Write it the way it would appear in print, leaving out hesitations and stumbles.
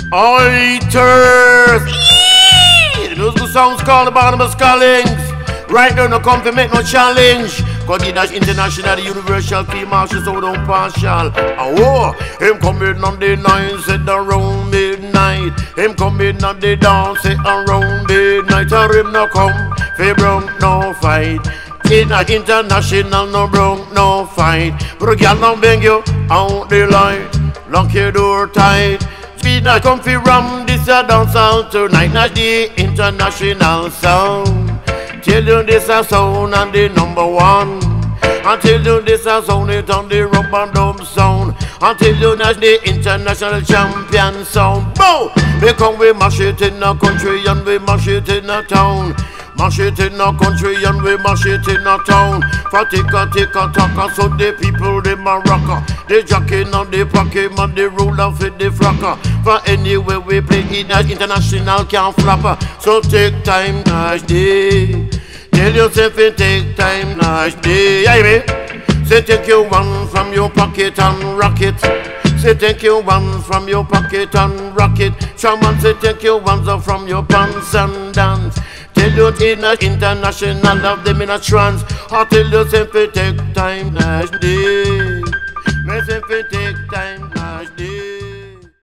Oiters! The musical sounds called the Barnabas Callings. Right now, no come to make no challenge. Cause he dash international, the universal key marshal, so don't partial. Oh, him coming on the night, set around midnight. Him coming on the dance, set around midnight. Or him no come, fi broke no fight. In a international, no broke no fight. But a girl no bang you out the light. Lock your door tight. Speed I come fi ram this a dance all tonight. Not the international sound. Tell you this a sound and the number one. I tell you this a sound it on the rub and dub sound. I tell you that's the international champion sound. Bow! Because we mash it in a country and we mash it in a town. Mash it in a country and we mash it in a town. For ticka, so the people them a rocker. The jockey on the pocket man the ruler for the fracker. For anywhere we play it as international can flapper. So take time Nash day. Tell yourself it take time Nash day. Say take your one from your pocket and rock it. Say take your one from your pocket and rock it. Shaman say take your ones up from your pants and dance. Tell you in a international of them in a trance. I tell you say it take time Nash day. Me say it take time.